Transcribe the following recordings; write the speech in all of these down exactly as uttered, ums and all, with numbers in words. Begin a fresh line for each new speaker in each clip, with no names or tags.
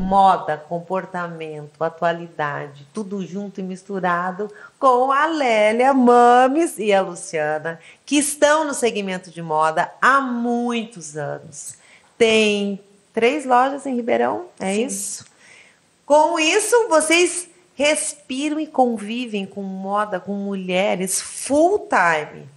moda, comportamento, atualidade, tudo junto e misturado com a Lélia Mames e a Luciana, que estão no segmento de moda há muitos anos. Tem três lojas em Ribeirão, é Sim. isso? Com isso, vocês respiram e convivem com moda, com mulheres full time.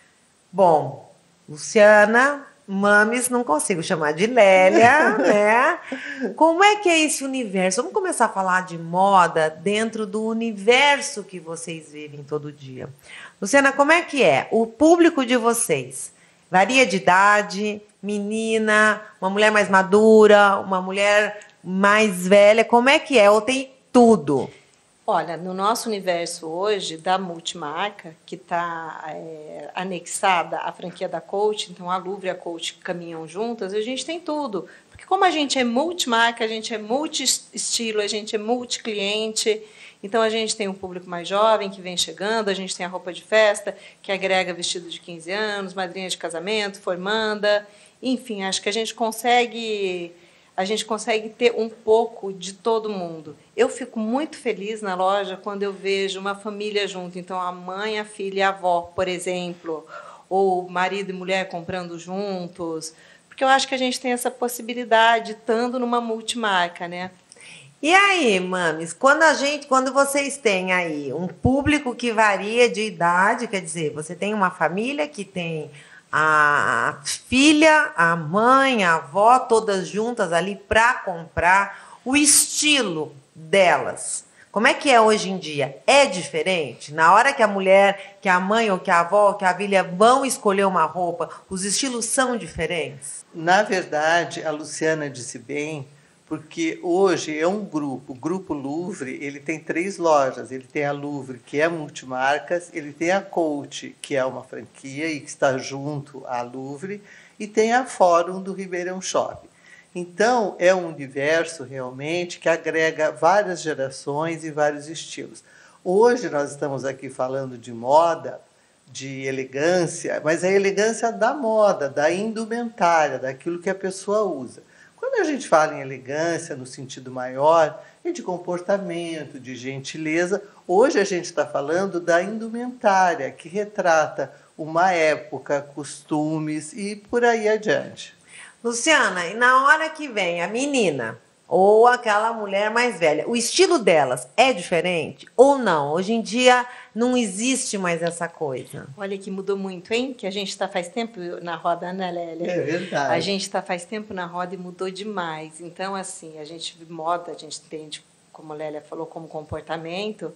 Bom, Luciana Mames, não consigo chamar de Lélia, né? Como é que é esse universo? Vamos começar a falar de moda dentro do universo que vocês vivem todo dia. Luciana, como é que é? O público de vocês varia de idade, menina, uma mulher mais madura, uma mulher mais velha, como é que é? Ou tem tudo?
Olha, no nosso universo hoje, da multimarca, que está é, anexada à franquia da Coach, então a Louvre e a Coach caminham juntas, a gente tem tudo. Porque como a gente é multimarca, a gente é multi-estilo, a gente é multi-cliente, então a gente tem um público mais jovem que vem chegando, a gente tem a roupa de festa, que agrega vestido de quinze anos, madrinha de casamento, formanda, enfim, acho que a gente consegue... a gente consegue ter um pouco de todo mundo. Eu fico muito feliz na loja quando eu vejo uma família junto. Então, a mãe, a filha e a avó, por exemplo, ou marido e mulher comprando juntos, porque eu acho que a gente tem essa possibilidade, estando numa multimarca, né?
E aí, Mames, quando a gente, quando vocês têm aí um público que varia de idade, quer dizer, você tem uma família que tem a filha, a mãe, a avó, todas juntas ali para comprar, o estilo delas. Como é que é hoje em dia? É diferente? Na hora que a mulher, que a mãe, ou que a avó, ou que a filha vão escolher uma roupa, os estilos são diferentes?
Na verdade, a Luciana disse bem, porque hoje é um grupo, o Grupo Louvre, ele tem três lojas, ele tem a Louvre, que é multimarcas, ele tem a Coach, que é uma franquia e que está junto à Louvre, e tem a Fórum do Ribeirão Shopping. Então, é um universo realmente que agrega várias gerações e vários estilos. Hoje nós estamos aqui falando de moda, de elegância, mas a elegância da moda, da indumentária, daquilo que a pessoa usa. Quando a gente fala em elegância, no sentido maior, e de comportamento, de gentileza, hoje a gente está falando da indumentária, que retrata uma época, costumes e por aí adiante.
Luciana, e na hora que vem a menina ou aquela mulher mais velha, o estilo delas é diferente ou não? Hoje em dia não existe mais essa coisa.
Olha que mudou muito, hein? Que a gente está faz tempo na roda, né, Lélia?
É verdade.
A gente está faz tempo na roda e mudou demais. Então, assim, a gente moda, a gente entende, como a Lélia falou, como comportamento.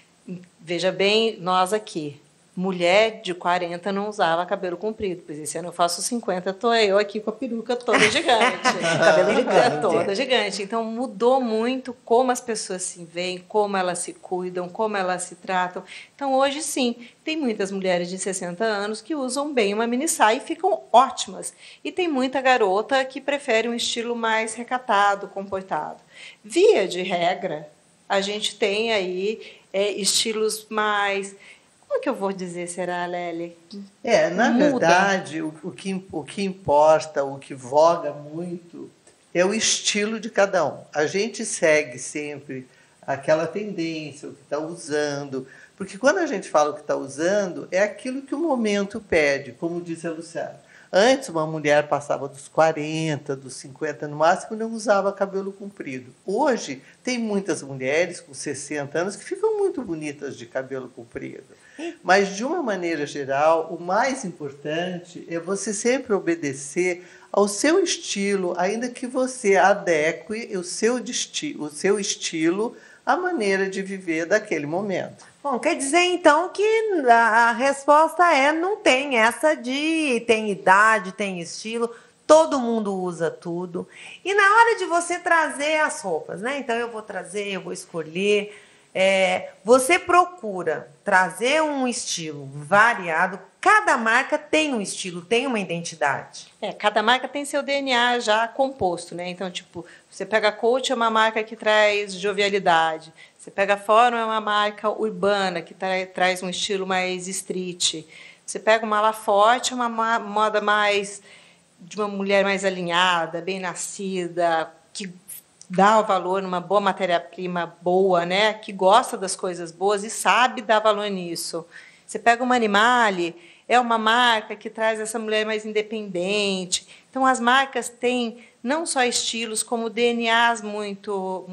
Veja bem, nós aqui, mulher de quarenta não usava cabelo comprido, pois esse ano eu faço cinquenta, estou eu aqui com a peruca toda gigante.
Cabelo gigante.
Toda gigante. Então, mudou muito como as pessoas se veem, como elas se cuidam, como elas se tratam. Então, hoje, sim, tem muitas mulheres de sessenta anos que usam bem uma mini saia e ficam ótimas. E tem muita garota que prefere um estilo mais recatado, comportado. Via de regra, a gente tem aí é, estilos mais... Como que eu vou dizer, será, Lélia?
É, na
Muda.
verdade, o, o, que, o que importa, o que voga muito, é o estilo de cada um. A gente segue sempre aquela tendência, o que está usando, porque quando a gente fala o que está usando, é aquilo que o momento pede, como disse a Luciana. Antes, uma mulher passava dos quarenta, dos cinquenta no máximo, e não usava cabelo comprido. Hoje, tem muitas mulheres com sessenta anos que ficam muito bonitas de cabelo comprido. Mas, de uma maneira geral, o mais importante é você sempre obedecer ao seu estilo, ainda que você adeque o seu, desti- o seu estilo à maneira de viver daquele momento.
Bom, quer dizer, então, que a resposta é não tem essa de tem idade, tem estilo, todo mundo usa tudo. E na hora de você trazer as roupas, né? Então, eu vou trazer, eu vou escolher... É, você procura trazer um estilo variado, cada marca tem um estilo, tem uma identidade.
É, cada marca tem seu D N A já composto, né? Então, tipo, você pega a Coach, é uma marca que traz jovialidade. Você pega a Fórum, é uma marca urbana, que tra traz um estilo mais street. Você pega uma La Forte, é uma moda mais de uma mulher mais alinhada, bem nascida, que dá o valor numa boa matéria-prima boa, né? Que gosta das coisas boas e sabe dar valor nisso. Você pega uma Animale, é uma marca que traz essa mulher mais independente. Então, as marcas têm não só estilos, como D N As muito,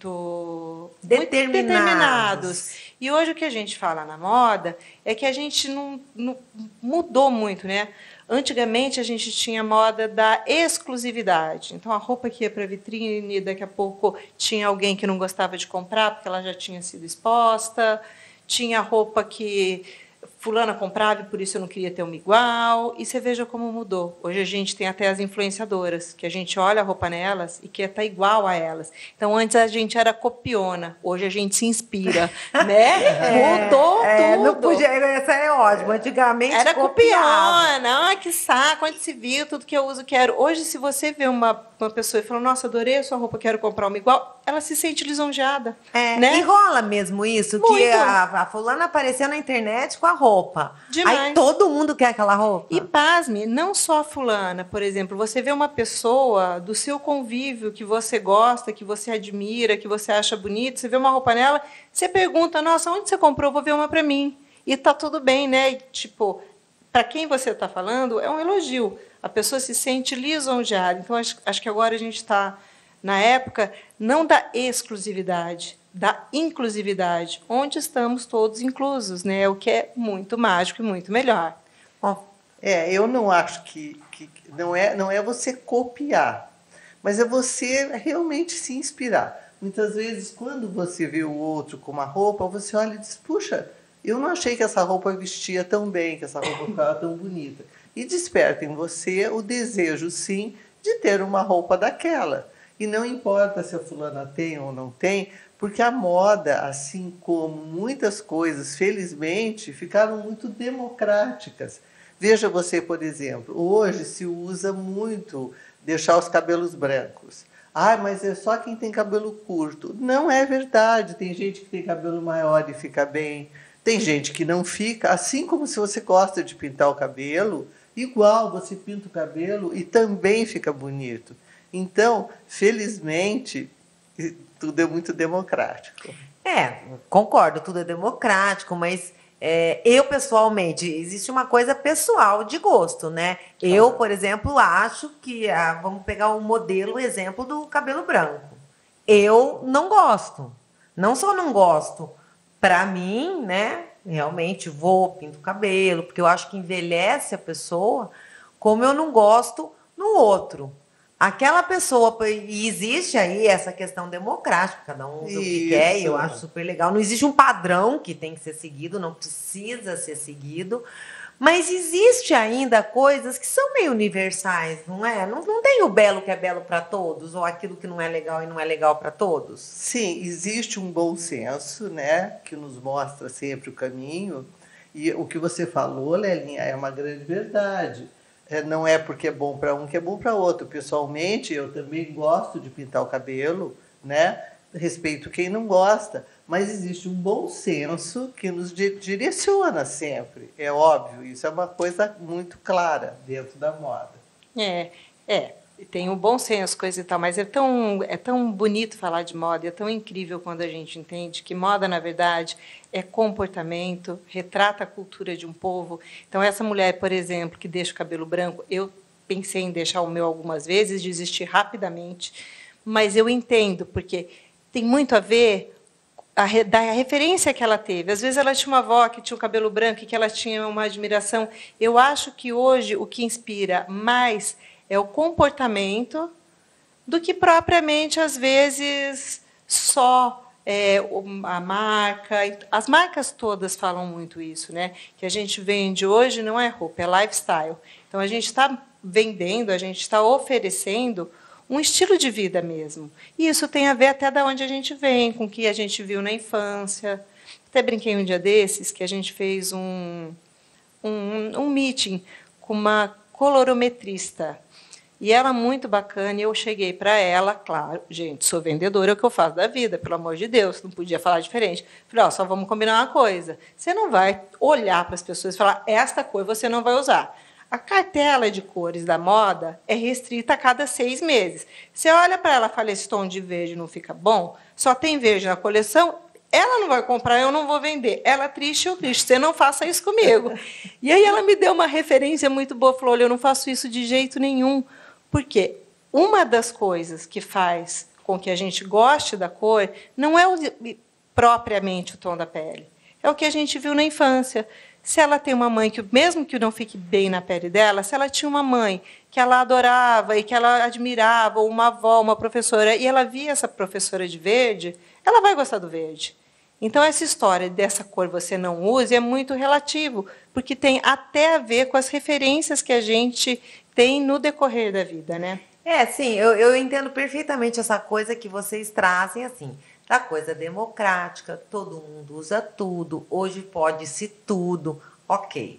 muito,
determinados.
muito determinados. E hoje o que a gente fala na moda é que a gente não, não mudou muito, né? Antigamente, a gente tinha a moda da exclusividade. Então, a roupa que ia para a vitrine, daqui a pouco tinha alguém que não gostava de comprar, porque ela já tinha sido exposta. Tinha roupa que fulana comprava e por isso eu não queria ter uma igual. E você veja como mudou. Hoje a gente tem até as influenciadoras, que a gente olha a roupa nelas e quer estar igual a elas. Então, antes a gente era copiona, hoje a gente se inspira. Né?
É,
mudou
é,
tudo.
Não podia, essa é ótima. Antigamente
era
copiava.
copiona. Ah, que saco, onde se viu, tudo que eu uso, quero. Hoje, se você vê uma, uma pessoa e fala, nossa, adorei a sua roupa, quero comprar uma igual, ela se sente lisonjeada.
É,
né?
E rola mesmo isso,
Muito.
que a, a fulana apareceu na internet com a roupa.
Demais.
Aí todo mundo quer aquela roupa.
E pasme, não só a fulana, por exemplo, você vê uma pessoa do seu convívio que você gosta, que você admira, que você acha bonito, você vê uma roupa nela, você pergunta, nossa, onde você comprou? Vou ver uma para mim. E tá tudo bem, né? E, tipo, para quem você está falando, é um elogio. A pessoa se sente lisonjeada. Então, acho, acho que agora a gente está na época não da exclusividade, da inclusividade, onde estamos todos inclusos, né? O que é muito mágico e muito melhor.
Bom, é, eu não acho que, que não é não é você copiar, mas é você realmente se inspirar. Muitas vezes, quando você vê o outro com uma roupa, você olha e diz, puxa, eu não achei que essa roupa vestia tão bem, que essa roupa ficava tão bonita. E desperta em você o desejo, sim, de ter uma roupa daquela. E não importa se a fulana tem ou não tem, porque a moda, assim como muitas coisas, felizmente, ficaram muito democráticas. Veja você, por exemplo, hoje se usa muito deixar os cabelos brancos. Ah, mas é só quem tem cabelo curto. Não é verdade. Tem gente que tem cabelo maior e fica bem. Tem gente que não fica. Assim como se você gosta de pintar o cabelo, igual você pinta o cabelo e também fica bonito. Então, felizmente, tudo é muito democrático.
É, concordo, tudo é democrático, mas é, eu, pessoalmente, existe uma coisa pessoal de gosto, né? Eu, por exemplo, acho que, ah, vamos pegar um modelo, exemplo do cabelo branco. Eu não gosto. Não só não gosto, para mim, né? Realmente vou, pinto o cabelo, porque eu acho que envelhece a pessoa, como eu não gosto no outro. Aquela pessoa, e existe aí essa questão democrática, cada um usa o que quer, e eu acho super legal. Não existe um padrão que tem que ser seguido, não precisa ser seguido, mas existe ainda coisas que são meio universais, não é? Não, não tem o belo que é belo para todos, ou aquilo que não é legal e não é legal para todos?
Sim, existe um bom senso, né, que nos mostra sempre o caminho, e o que você falou, Lelinha, é uma grande verdade. É, não é porque é bom para um que é bom para outro. Pessoalmente, eu também gosto de pintar o cabelo, né? Respeito quem não gosta, mas existe um bom senso que nos direciona sempre. É óbvio, isso é uma coisa muito clara dentro da moda.
É, é. Tem um bom senso, coisa e tal, mas é tão, é tão bonito falar de moda, é tão incrível quando a gente entende que moda, na verdade, é comportamento, retrata a cultura de um povo. Então, essa mulher, por exemplo, que deixa o cabelo branco, eu pensei em deixar o meu algumas vezes, desisti rapidamente, mas eu entendo, porque tem muito a ver a, da referência que ela teve. Às vezes, ela tinha uma avó que tinha o cabelo branco e que ela tinha uma admiração. Eu acho que hoje o que inspira mais é o comportamento do que propriamente, às vezes, só é, a marca. As marcas todas falam muito isso, né? Que a gente vende hoje não é roupa, é lifestyle. Então, a gente está vendendo, a gente está oferecendo um estilo de vida mesmo. E isso tem a ver até de onde a gente vem, com o que a gente viu na infância. Até brinquei um dia desses que a gente fez um, um, um meeting com uma colorometrista. E ela muito bacana, e eu cheguei para ela, claro, gente, sou vendedora, é o que eu faço da vida, pelo amor de Deus, não podia falar diferente. Falei, ó, só vamos combinar uma coisa, você não vai olhar para as pessoas e falar, esta cor você não vai usar. A cartela de cores da moda é restrita a cada seis meses. Você olha para ela e fala, esse tom de verde não fica bom? Só tem verde na coleção? Ela não vai comprar, eu não vou vender. Ela triste ou triste, você não faça isso comigo. E aí ela me deu uma referência muito boa, falou, olha, eu não faço isso de jeito nenhum. Por quê? Uma das coisas que faz com que a gente goste da cor não é o, propriamente o tom da pele. É o que a gente viu na infância. Se ela tem uma mãe que, mesmo que não fique bem na pele dela, se ela tinha uma mãe que ela adorava e que ela admirava, ou uma avó, uma professora, e ela via essa professora de verde, ela vai gostar do verde. Então, essa história dessa cor você não use é muito relativo, porque tem até a ver com as referências que a gente tem no decorrer da vida, né?
É, sim, eu, eu entendo perfeitamente essa coisa que vocês trazem, assim, da coisa democrática, todo mundo usa tudo, hoje pode-se tudo, ok.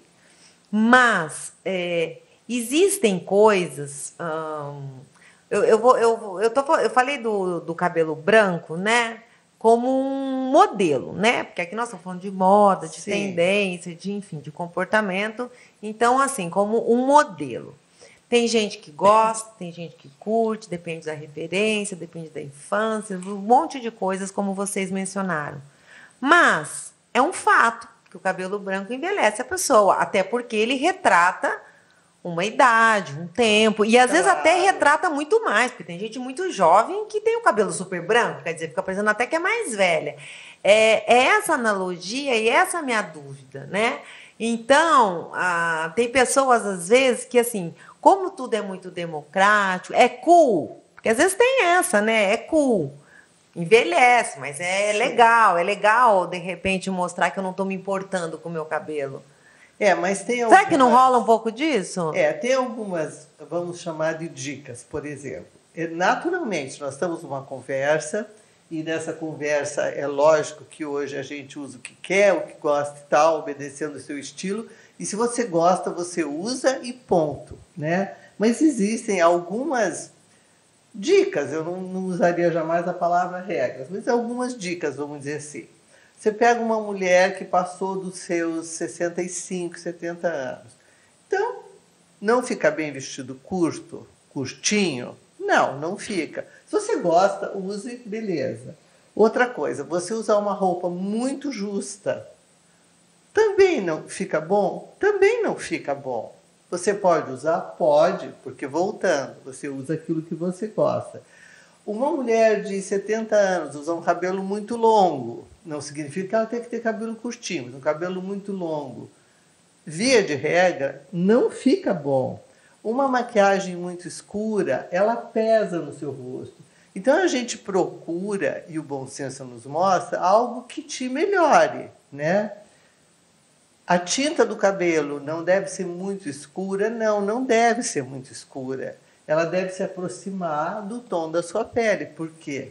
Mas é, existem coisas... Hum, eu, eu, vou, eu, eu, tô, eu falei do, do cabelo branco, né? Como um modelo, né? Porque aqui nós estamos falando de moda, de Sim. tendência, de, enfim, de comportamento. Então, assim, como um modelo. Tem gente que gosta, tem gente que curte, depende da referência, depende da infância, um monte de coisas, como vocês mencionaram. Mas é um fato que o cabelo branco envelhece a pessoa, até porque ele retrata uma idade, um tempo, e às claro. vezes até retrata muito mais, porque tem gente muito jovem que tem o cabelo super branco, quer dizer, fica parecendo até que é mais velha. É, é essa analogia e essa é a minha dúvida, né? Então, ah, tem pessoas, às vezes, que, assim, como tudo é muito democrático, é cool, porque às vezes tem essa, né? É cool, envelhece, mas é legal, é legal, de repente, mostrar que eu não estou me importando com o meu cabelo.
É, mas tem algumas...
Será que não rola um pouco disso?
É, tem algumas, vamos chamar de dicas, por exemplo. Naturalmente, nós estamos numa conversa, e nessa conversa é lógico que hoje a gente usa o que quer, o que gosta e tal, obedecendo o seu estilo, e se você gosta, você usa e ponto, né? Mas existem algumas dicas, eu não, não usaria jamais a palavra regras, mas algumas dicas, vamos dizer assim. Você pega uma mulher que passou dos seus sessenta e cinco, setenta anos. Então, não fica bem vestido curto, curtinho? Não, não fica. Se você gosta, use, beleza. Outra coisa, você usar uma roupa muito justa, também não fica bom? Também não fica bom. Você pode usar? Pode, porque voltando, você usa aquilo que você gosta. Uma mulher de setenta anos usa um cabelo muito longo, não significa que ela tem que ter cabelo curtinho, mas um cabelo muito longo. Via de regra, não fica bom. Uma maquiagem muito escura, ela pesa no seu rosto. Então a gente procura, e o bom senso nos mostra, algo que te melhore, né? A tinta do cabelo não deve ser muito escura? Não, não deve ser muito escura. Ela deve se aproximar do tom da sua pele. Por quê?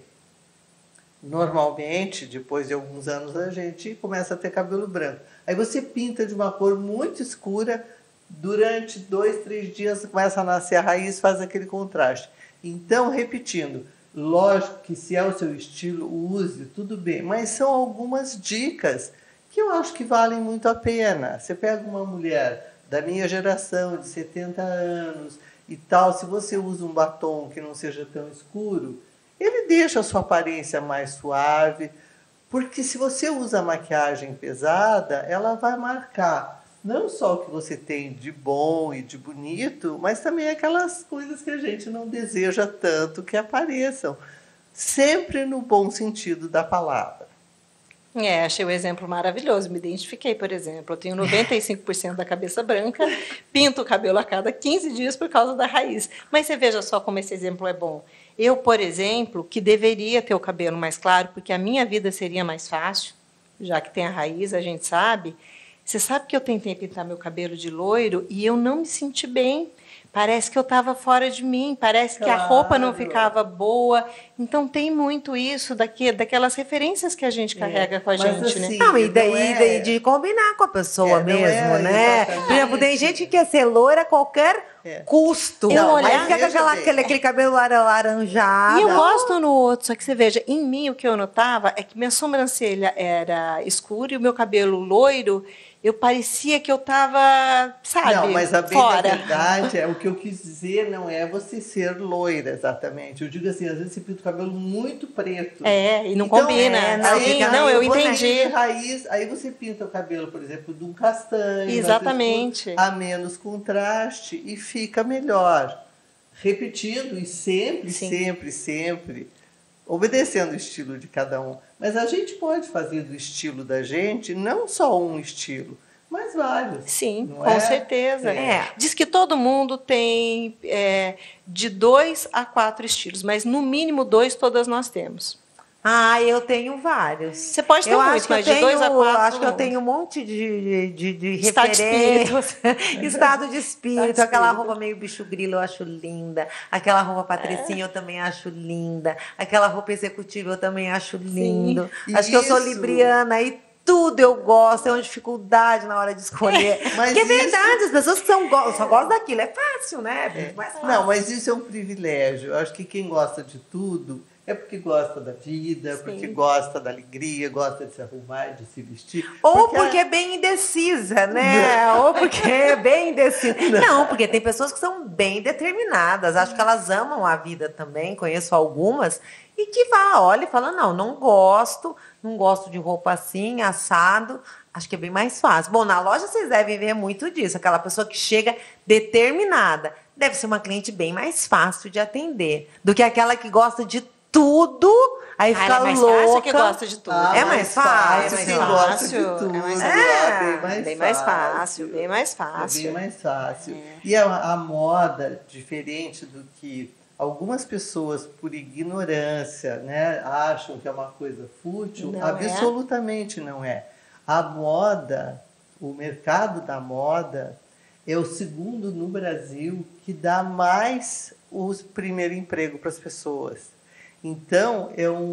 Normalmente, depois de alguns anos, a gente começa a ter cabelo branco. Aí você pinta de uma cor muito escura, durante dois, três dias começa a nascer a raiz, faz aquele contraste. Então, repetindo, lógico que se é o seu estilo, use, tudo bem. Mas são algumas dicas que eu acho que valem muito a pena. Você pega uma mulher da minha geração, de setenta anos e tal, se você usa um batom que não seja tão escuro, ele deixa a sua aparência mais suave, porque se você usa maquiagem pesada, ela vai marcar não só o que você tem de bom e de bonito, mas também aquelas coisas que a gente não deseja tanto que apareçam, sempre no bom sentido da palavra.
É, achei o exemplo maravilhoso, me identifiquei, por exemplo, eu tenho noventa e cinco por cento da cabeça branca, pinto o cabelo a cada quinze dias por causa da raiz. Mas você veja só como esse exemplo é bom. Eu, por exemplo, que deveria ter o cabelo mais claro, porque a minha vida seria mais fácil, já que tem a raiz, a gente sabe. Você sabe que eu tentei pintar meu cabelo de loiro e eu não me senti bem. Parece que eu estava fora de mim, parece claro. que a roupa não ficava boa. Então, tem muito isso daqui, daquelas referências que a gente carrega é. com a
Mas
gente.
assim,
né?
Não, e daí, é... daí de combinar com a pessoa é, mesmo, é, né? Por exemplo, tem gente que quer ser loira a qualquer é. custo.
Não,
mas fica com aquela, aquele, aquele cabelo laranjado.
E eu gosto no outro, só que você veja, em mim o que eu notava é que minha sobrancelha era escura e o meu cabelo loiro. eu parecia que eu estava, sabe,
não, mas a bem
fora.
da verdade, é, o que eu quis dizer não é você ser loira, exatamente. Eu digo assim, às vezes você pinta o cabelo muito preto.
É, e não
então,
combina.
É,
não,
aí,
não, eu entendi.
De raiz, aí você pinta o cabelo, por exemplo, de um castanho.
Exatamente.
A menos contraste e fica melhor. Repetindo e sempre, Sim. sempre, sempre, obedecendo o estilo de cada um. Mas a gente pode fazer do estilo da gente não só um estilo, mas vários.
Sim, com
é?
certeza.
É.
Diz que todo mundo tem é, de dois a quatro estilos, mas no mínimo dois todas nós temos.
Ah, eu tenho vários.
Você pode ter
eu
muito,
acho que
mas
eu
de
tenho,
dois a quatro.
Acho que eu tenho um monte de, de, de
Estado
referências.
De espírito.
Estado de espírito.
Estado de
aquela
espírito.
roupa meio bicho grilo eu acho linda. Aquela roupa patricinha é. eu também acho linda. Aquela roupa executiva eu também acho lindo. Sim. Acho Isso. que eu sou libriana e tudo eu gosto, é uma dificuldade na hora de escolher. Mas Porque é verdade, isso... as pessoas que são, só gostam daquilo, é fácil, né? É. Mais fácil.
Não, mas isso é um privilégio. Eu acho que quem gosta de tudo é porque gosta da vida, Sim. porque gosta da alegria, gosta de se arrumar, de se vestir.
Ou porque, porque é bem indecisa, né? Não. Ou porque é bem indecisa. Não. Não, porque tem pessoas que são bem determinadas. Acho que elas amam a vida também, conheço algumas, e que vai, olha e fala, não, não gosto, não gosto de roupa assim, assado. Acho que é bem mais fácil. Bom, na loja vocês devem ver muito disso. Aquela pessoa que chega determinada. Deve ser uma cliente bem mais fácil de atender do que aquela que gosta de tudo, aí fica louca. É mais fácil
que gosta de tudo.
Ah, é mais fácil.
Quem gosta de tudo.
É mais
é,
bem,
mais,
bem mais fácil. Bem mais fácil.
É bem mais fácil. É. E a, a moda, diferente do que algumas pessoas, por ignorância, né, acham que é uma coisa fútil, não absolutamente é. não é. A moda, o mercado da moda, é o segundo no Brasil que dá mais o primeiro emprego para as pessoas. Então, é um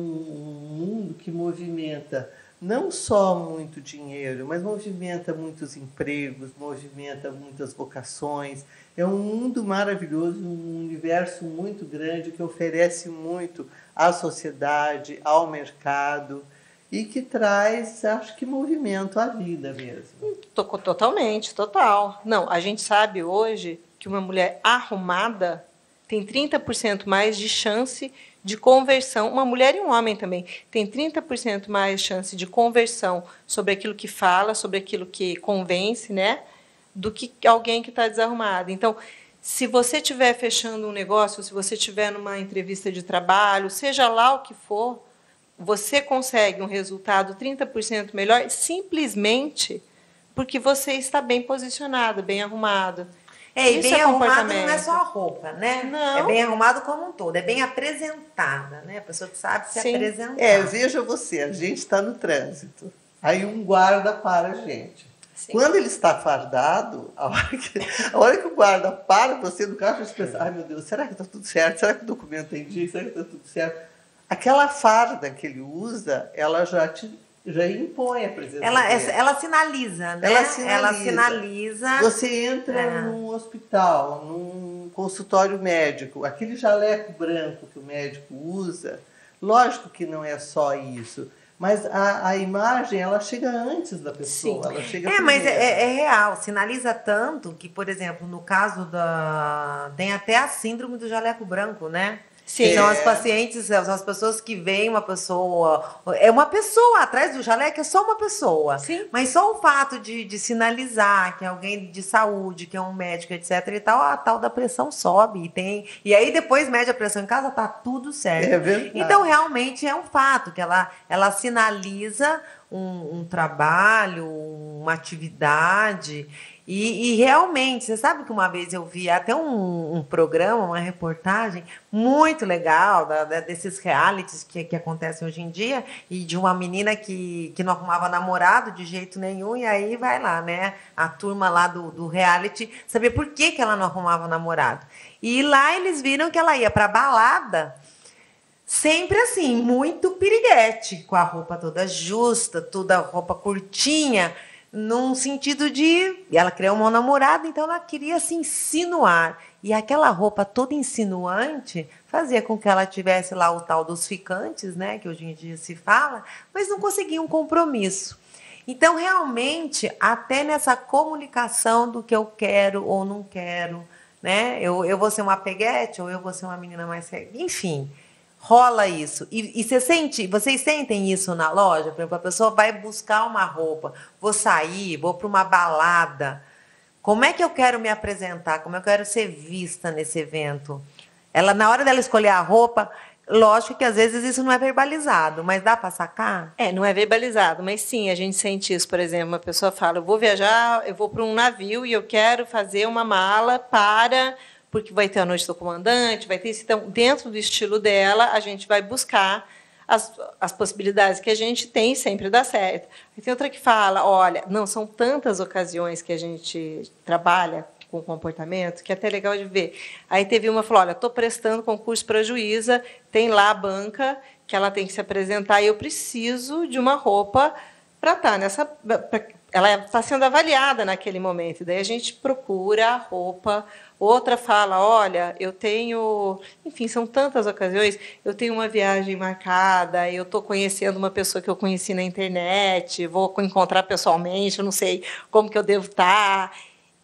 mundo que movimenta não só muito dinheiro, mas movimenta muitos empregos, movimenta muitas vocações. É um mundo maravilhoso, um universo muito grande que oferece muito à sociedade, ao mercado e que traz, acho que, movimento à vida mesmo.
Totalmente, total. Não, a gente sabe hoje que uma mulher arrumada tem trinta por cento mais de chance de conversão, uma mulher e um homem também, tem trinta por cento mais chance de conversão sobre aquilo que fala, sobre aquilo que convence, né, do que alguém que está desarrumado. Então, se você estiver fechando um negócio, se você estiver numa entrevista de trabalho, seja lá o que for, você consegue um resultado trinta por cento melhor simplesmente porque você está bem posicionado, bem arrumado.
É, e bem é arrumado não é só a roupa, né?
Não.
É bem arrumado como um todo, é bem apresentada, né? A pessoa que sabe se
Sim.
apresentar.
É, veja você, a gente está no trânsito, aí um guarda para a gente. Sim. Quando ele está fardado, a hora, que, a hora que o guarda para você no carro, você pensa, ai meu Deus, será que está tudo certo? Será que o documento tem dia? Será que está tudo certo? Aquela farda que ele usa, ela já te... já impõe a presença
ela,
dele.
ela sinaliza, né?
Ela sinaliza.
Ela sinaliza.
Você entra é. num hospital, num consultório médico, aquele jaleco branco que o médico usa, lógico que não é só isso, mas a, a imagem, ela chega antes da pessoa. Ela chega
é, mas é, é real, sinaliza tanto que, por exemplo, no caso da... tem até a síndrome do jaleco branco, né? Sim. São as pacientes, são as pessoas que veem uma pessoa... É uma pessoa, atrás do jaleco é só uma pessoa.
Sim.
Mas só o fato de, de sinalizar que é alguém de saúde, que é um médico, etc e tal, a tal da pressão sobe. E, tem, e aí depois mede a pressão em casa, tá tudo certo.
É verdade.
Então, realmente é um fato que ela, ela sinaliza um, um trabalho, uma atividade... E, e realmente, você sabe que uma vez eu vi até um, um programa, uma reportagem muito legal da, da, desses realities que, que acontecem hoje em dia, e de uma menina que, que não arrumava namorado de jeito nenhum, e aí vai lá, né? A turma lá do, do reality, saber por que, que ela não arrumava namorado. E lá eles viram que ela ia para balada, sempre assim, muito piriguete, com a roupa toda justa, toda a roupa curtinha, num sentido de... Ela criou uma namorada, então ela queria se insinuar. E aquela roupa toda insinuante fazia com que ela tivesse lá o tal dos ficantes, né, que hoje em dia se fala, mas não conseguia um compromisso. Então, realmente, até nessa comunicação do que eu quero ou não quero, né? Eu, eu vou ser uma peguete ou eu vou ser uma menina mais... Enfim, rola isso. E, e você sente, vocês sentem isso na loja? Por exemplo, a pessoa vai buscar uma roupa, vou sair, vou para uma balada. Como é que eu quero me apresentar? Como eu quero ser vista nesse evento? Ela, na hora dela escolher a roupa... Lógico que às vezes isso não é verbalizado, mas dá para sacar?
É, não é verbalizado, mas sim, a gente sente isso. Por exemplo, uma pessoa fala, eu vou viajar, eu vou para um navio e eu quero fazer uma mala para... Porque vai ter a noite do comandante, vai ter isso. Então, dentro do estilo dela, a gente vai buscar as, as possibilidades que a gente tem, sempre dá certo. E tem outra que fala, olha, não, são tantas ocasiões que a gente trabalha com comportamento, que é até legal de ver. Aí teve uma que falou, olha, estou prestando concurso para juíza, tem lá a banca que ela tem que se apresentar e eu preciso de uma roupa para estar nessa... Pra, ela está sendo avaliada naquele momento. Daí a gente procura a roupa. Outra fala, olha, eu tenho... Enfim, são tantas ocasiões. Eu tenho uma viagem marcada, eu estou conhecendo uma pessoa que eu conheci na internet, vou encontrar pessoalmente, eu não sei como que eu devo estar...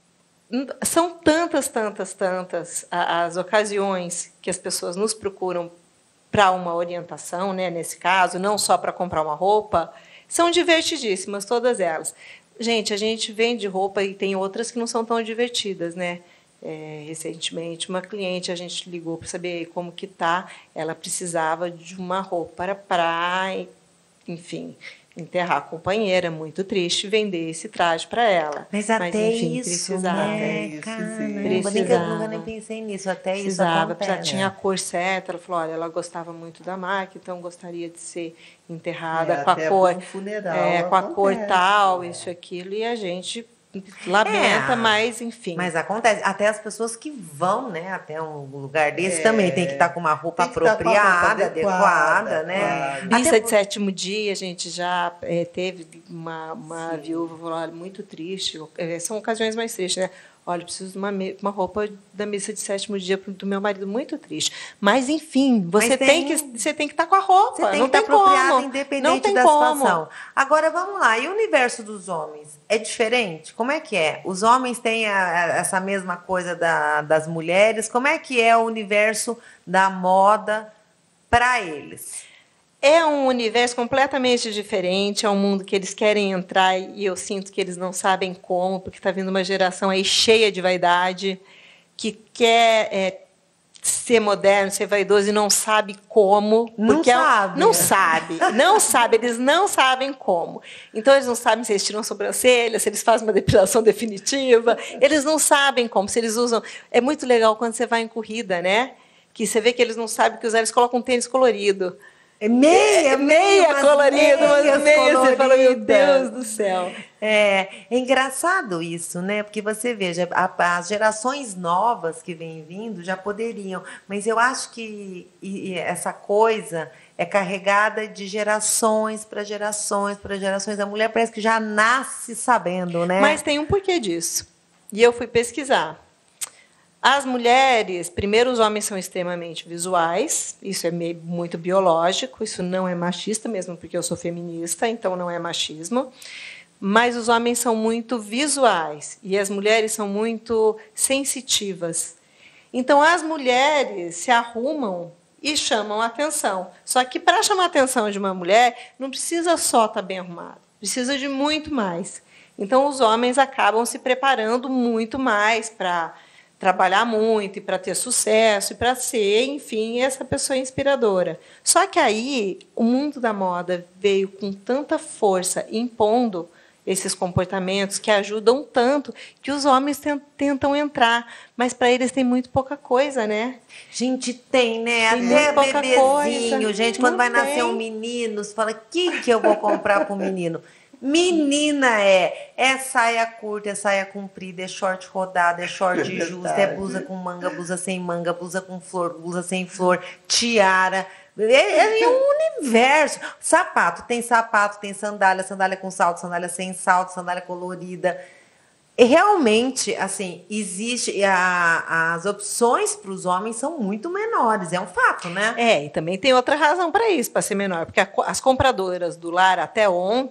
São tantas, tantas, tantas as ocasiões que as pessoas nos procuram para uma orientação, né, nesse caso, não só para comprar uma roupa, são divertidíssimas, todas elas. Gente, a gente vende roupa e tem outras que não são tão divertidas, né? É, recentemente, uma cliente, a gente ligou para saber como que tá, ela precisava de uma roupa para praia, enfim... enterrar a companheira, muito triste, vender esse traje para ela.
Mas até Mas, enfim, isso,
precisava.
né?
Isso,
Caramba,
precisava.
Nunca nem pensei nisso, até
precisava,
isso acontece.
Tinha a cor certa, ela falou, olha, ela gostava muito da marca, então gostaria de ser enterrada
é,
com a cor,
um funeral,
é, com a
acontece,
cor tal,
né?
isso, aquilo, e a gente lamenta, é, mas enfim.
Mas acontece, até as pessoas que vão, né, até um lugar desse é, também tem que estar com uma roupa apropriada, com roupa adequada, adequada, né?
Missa até... de sétimo dia, a gente já é, teve uma, uma viúva falou, olha, muito triste, é, são ocasiões mais tristes, né? Olha, preciso de uma, uma roupa da missa de sétimo dia do meu marido, muito triste. Mas, enfim, você Mas tem, tem que você tem que estar com a roupa.
Você tem
não
que estar apropriada,
como.
independente
não tem
da
como.
situação. Agora, vamos lá. E o universo dos homens? É diferente? Como é que é? Os homens têm a, a, essa mesma coisa da, das mulheres? Como é que é o universo da moda para eles?
É um universo completamente diferente, é um mundo que eles querem entrar e eu sinto que eles não sabem como, porque está vindo uma geração aí cheia de vaidade, que quer é, ser moderno, ser vaidoso e não sabe como.
Não
porque
sabe.
É, não sabe, não sabe, eles não sabem como. Então, eles não sabem se eles tiram sobrancelha, se eles fazem uma depilação definitiva, eles não sabem como, se eles usam... É muito legal quando você vai em corrida, né? Que você vê que eles não sabem o que usar, eles colocam um tênis colorido.
É meia,
é meia colorida, mas meia, você fala, meu Deus do céu.
É, é engraçado isso, né? Porque você veja, a, as gerações novas que vêm vindo já poderiam, mas eu acho que e, e essa coisa é carregada de gerações para gerações para gerações. A mulher parece que já nasce sabendo, né?
Mas tem um porquê disso. E eu fui pesquisar. As mulheres, primeiro, os homens são extremamente visuais, isso é meio, muito biológico, isso não é machista, mesmo porque eu sou feminista, então não é machismo. Mas os homens são muito visuais e as mulheres são muito sensitivas. Então, as mulheres se arrumam e chamam a atenção. Só que, para chamar a atenção de uma mulher, não precisa só estar bem arrumado, precisa de muito mais. Então, os homens acabam se preparando muito mais para... trabalhar muito e para ter sucesso e para ser, enfim, essa pessoa inspiradora. Só que aí o mundo da moda veio com tanta força impondo esses comportamentos que ajudam tanto que os homens tentam entrar, mas para eles tem muito pouca coisa, né?
Gente, tem, né?
Tem
Até
pouca
bebezinho,
coisa.
gente, quando
Não
vai
tem.
nascer um menino, você fala, o que, que eu vou comprar para o menino? Menina é, é saia curta, é saia comprida, é short rodado, é short justo, é blusa com manga, blusa sem manga, blusa com flor, blusa sem flor, tiara. É, é um universo. Sapato, tem sapato, tem sandália, sandália com salto, sandália sem salto, sandália colorida. E realmente, assim, existe a, as opções para os homens são muito menores, é um fato, né?
É, e também tem outra razão para isso, para ser menor, porque a, as compradoras do lar até ontem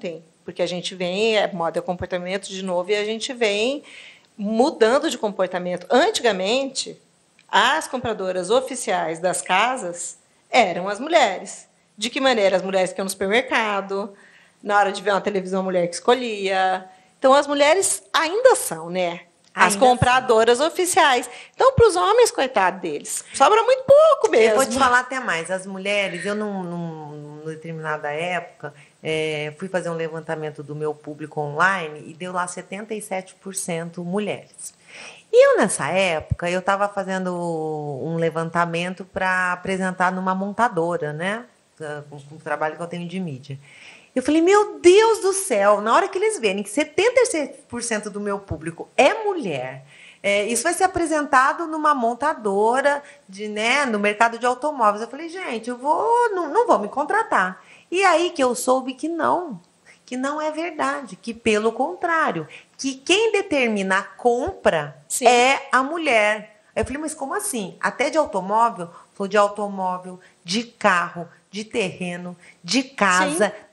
porque a gente vem, é moda é comportamento de novo, e a gente vem mudando de comportamento. Antigamente, as compradoras oficiais das casas eram as mulheres. De que maneira? As mulheres que iam no supermercado, na hora de ver uma televisão, a mulher que escolhia. Então, as mulheres ainda são, né? As ainda compradoras são. Oficiais. Então, para os homens, coitado deles, sobra muito pouco mesmo.
Eu vou te falar até mais. As mulheres, eu, num, num, numa determinada época, é, fui fazer um levantamento do meu público online e deu lá setenta e sete por cento mulheres. E eu, nessa época, eu estava fazendo um levantamento para apresentar numa montadora, né? Com, com o trabalho que eu tenho de mídia. Eu falei, meu Deus do céu, na hora que eles verem que setenta e seis por cento do meu público é mulher, é, isso vai ser apresentado numa montadora, de, né, no mercado de automóveis. Eu falei, gente, eu vou, não, não vou me contratar. E aí que eu soube que não, que não é verdade, que pelo contrário, que quem determina a compra Sim. é a mulher. Aí eu falei, mas como assim? Até de automóvel? Falou de automóvel, de carro, de terreno, de casa... Sim.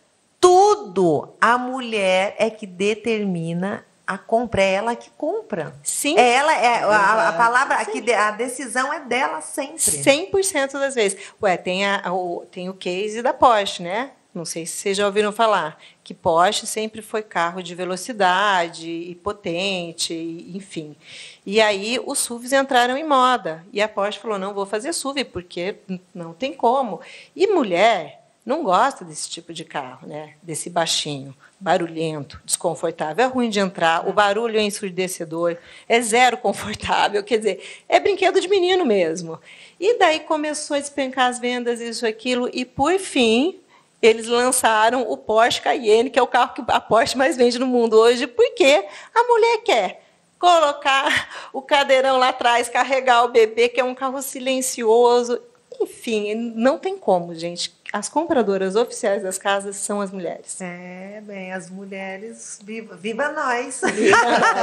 Tudo a mulher é que determina a compra, é ela que compra.
Sim.
É ela, é, a, a palavra, aqui, a decisão é dela sempre.
cem por cento das vezes. Ué, tem, a, o, tem o case da Porsche, né? Não sei se vocês já ouviram falar, que Porsche sempre foi carro de velocidade e potente, enfim. E aí os S U Vs entraram em moda. E a Porsche falou, não vou fazer S U V, porque não tem como. E mulher... não gosta desse tipo de carro, né? Desse baixinho, barulhento, desconfortável. É ruim de entrar, o barulho é ensurdecedor, é zero confortável. Quer dizer, é brinquedo de menino mesmo. E daí começou a despencar as vendas, isso, aquilo, e, por fim, eles lançaram o Porsche Cayenne, que é o carro que a Porsche mais vende no mundo hoje, porque a mulher quer colocar o cadeirão lá atrás, carregar o bebê, que é um carro silencioso. Enfim, não tem como, gente. As compradoras oficiais das casas são as mulheres.
É, bem, as mulheres, viva, viva nós! Viva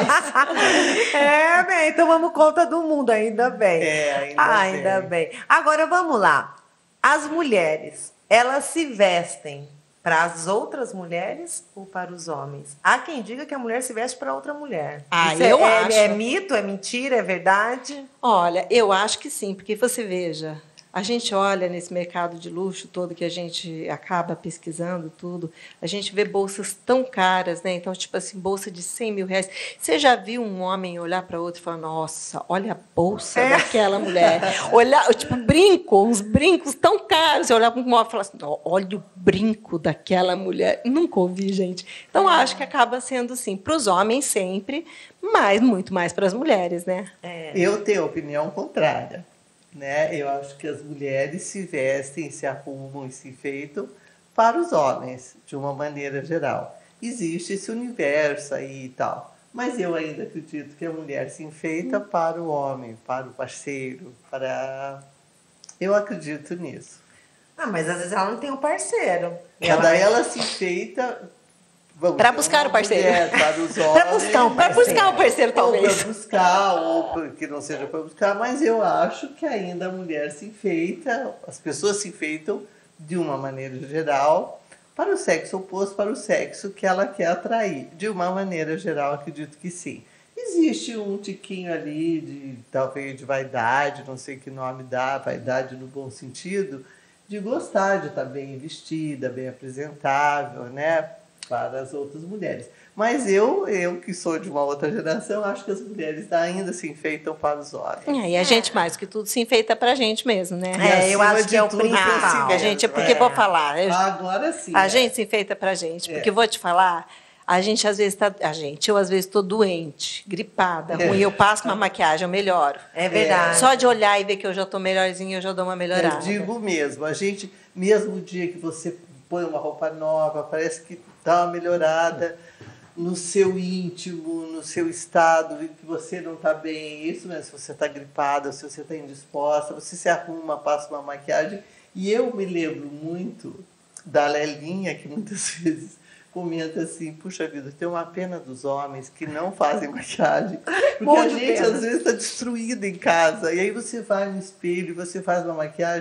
nós! É, bem, tomamos conta do mundo, ainda bem.
É, ainda,
ah, ainda bem. bem. Agora, vamos lá. As mulheres, elas se vestem para as outras mulheres ou para os homens? Há quem diga que a mulher se veste para outra mulher.
Ah,
Isso
eu
é,
acho.
É, é mito, é mentira, é verdade?
Olha, eu acho que sim, porque você veja... A gente olha nesse mercado de luxo todo que a gente acaba pesquisando tudo, a gente vê bolsas tão caras, né? Então, tipo assim, bolsa de cem mil reais. Você já viu um homem olhar para outro e falar, nossa, olha a bolsa é. daquela mulher. Olhar, tipo, brinco, uns brincos tão caros. Você olhar para um homem e falar assim, olha o brinco daquela mulher. Nunca ouvi, gente. Então, é. acho que acaba sendo assim, para os homens sempre, mas muito mais para as mulheres, né?
É. Eu tenho opinião contrária. Né? Eu acho que as mulheres se vestem, se arrumam e se enfeitam para os homens, de uma maneira geral. Existe esse universo aí e tal. Mas eu ainda acredito que a mulher se enfeita para o homem, para o parceiro, para... Eu acredito nisso.
Ah, mas às vezes ela não tem um parceiro.
Ela, daí ela se enfeita...
Para buscar o parceiro.
Para os homens.
Para buscar um parceiro.
Para buscar o parceiro, talvez.
Ou para buscar, ou que não seja para buscar, mas eu acho que ainda a mulher se enfeita, as pessoas se enfeitam de uma maneira geral para o sexo oposto, para o sexo que ela quer atrair. De uma maneira geral, acredito que sim. Existe um tiquinho ali de, talvez, de vaidade, não sei que nome dá, vaidade no bom sentido, de gostar de estar bem vestida, bem apresentável, né? Para as outras mulheres. Mas eu, eu que sou de uma outra geração, acho que as mulheres ainda se enfeitam para os homens.
É, e a gente, mais que tudo, se enfeita para a gente mesmo, né?
É, eu acho que é o principal.
A gente, porque é. vou falar... Eu,
Agora sim.
A
é.
gente se enfeita para a gente, porque
é.
vou te falar... A gente, às vezes, está... A gente, eu, às vezes, estou doente, gripada, ruim. Eu passo uma maquiagem, eu melhoro.
É verdade.
Só de olhar e ver que eu já estou melhorzinha, eu já dou uma melhorada.
Eu digo mesmo. A gente, mesmo o dia que você põe uma roupa nova, parece que dá uma melhorada no seu íntimo, no seu estado, que você não está bem. Isso mesmo, se você está gripada, se você está indisposta, você se arruma, passa uma maquiagem. E eu me lembro muito da Lelinha, que muitas vezes comenta assim, puxa vida, tem uma pena dos homens que não fazem maquiagem, porque Bom a gente pena. às vezes está destruída em casa, e aí você vai no espelho, você faz uma maquiagem,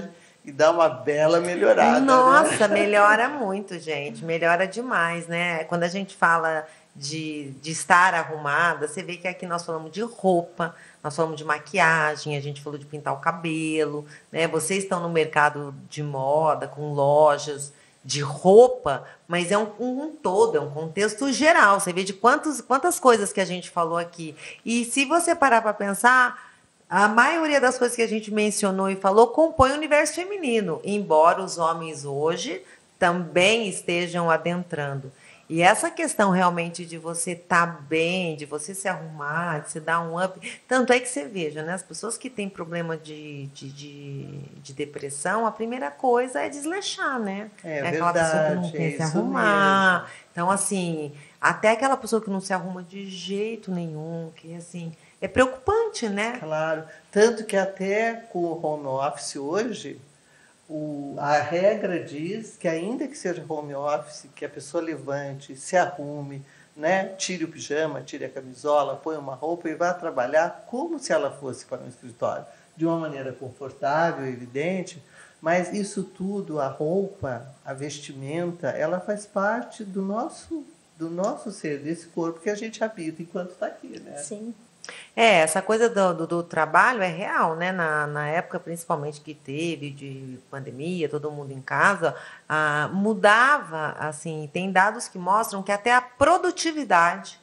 e dá uma bela melhorada.
Nossa,
né?
melhora muito, gente. Melhora demais, né? Quando a gente fala de, de estar arrumada, você vê que aqui nós falamos de roupa, nós falamos de maquiagem, a gente falou de pintar o cabelo, né? Vocês estão no mercado de moda, com lojas de roupa, mas é um, um todo, é um contexto geral. Você vê de quantos, quantas coisas que a gente falou aqui. E se você parar para pensar, a maioria das coisas que a gente mencionou e falou compõe o universo feminino, embora os homens hoje também estejam adentrando. E essa questão realmente de você estar tá bem, de você se arrumar, de você dar um up, tanto é que você veja, né? As pessoas que têm problema de, de, de, de depressão, a primeira coisa é desleixar, né?
É,
é aquela
verdade,
pessoa que não
é
quer se
isso
arrumar.
mesmo.
Então, assim, até aquela pessoa que não se arruma de jeito nenhum, que assim, é preocupante, né?
Claro. Tanto que até com o home office hoje, o, a regra diz que ainda que seja home office, que a pessoa levante, se arrume, né? Tire o pijama, tire a camisola, põe uma roupa e vá trabalhar como se ela fosse para um escritório. De uma maneira confortável, evidente, mas isso tudo, a roupa, a vestimenta, ela faz parte do nosso, do nosso ser, desse corpo que a gente habita enquanto está aqui, né?
Sim.
É, essa coisa do, do, do trabalho é real, né? Na, na época, principalmente, que teve de pandemia, todo mundo em casa, ah, mudava, assim, tem dados que mostram que até a produtividade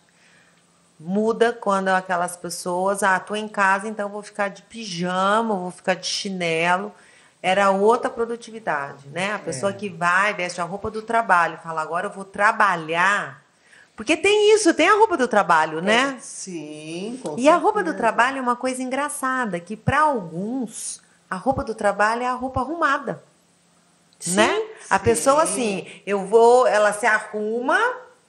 muda quando aquelas pessoas, ah, estou em casa, então vou ficar de pijama, vou ficar de chinelo. Era outra produtividade, né? A pessoa
É.
que vai, veste a roupa do trabalho, fala, agora eu vou trabalhar. Porque tem isso, tem a roupa do trabalho, né?
É, sim, com
E a roupa do
certeza.
trabalho é uma coisa engraçada, que para alguns, a roupa do trabalho é a roupa arrumada.
Sim,
né? A
sim.
pessoa, assim, eu vou, ela se arruma,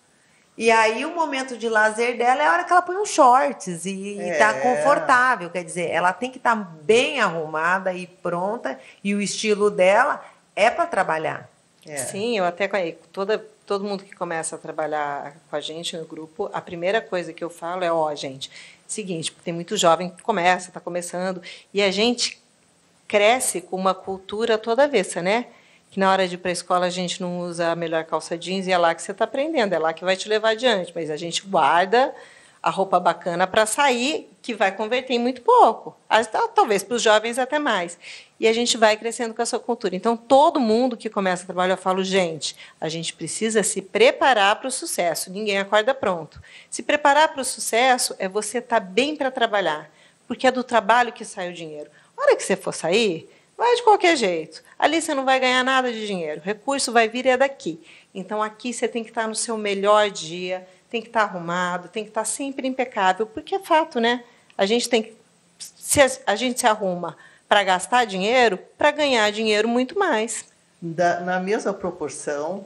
e aí o momento de lazer dela é a hora que ela põe uns shorts e
É.
está confortável. Quer dizer, ela tem que estar tá bem arrumada e pronta, e o estilo dela é para trabalhar.
É.
Sim, eu até toda todo mundo que começa a trabalhar com a gente no grupo, a primeira coisa que eu falo é, ó, gente, seguinte, tem muito jovem que começa, está começando, e a gente cresce com uma cultura toda avessa, né? Que na hora de ir para a escola a gente não usa a melhor calça jeans e é lá que você está aprendendo, é lá que vai te levar adiante, mas a gente guarda a roupa bacana para sair, que vai converter em muito pouco. Talvez para os jovens até mais. E a gente vai crescendo com essa cultura. Então, todo mundo que começa a trabalhar, eu falo, gente, a gente precisa se preparar para o sucesso. Ninguém acorda pronto. Se preparar para o sucesso é você estar bem para trabalhar, porque é do trabalho que sai o dinheiro. A hora que você for sair, vai de qualquer jeito. Ali você não vai ganhar nada de dinheiro. O recurso vai vir é daqui. Então, aqui você tem que estar no seu melhor dia, tem que estar arrumado, tem que estar sempre impecável, porque é fato, né? A gente tem que, se a gente se arruma para gastar dinheiro, para ganhar dinheiro muito mais.
Da, na mesma proporção,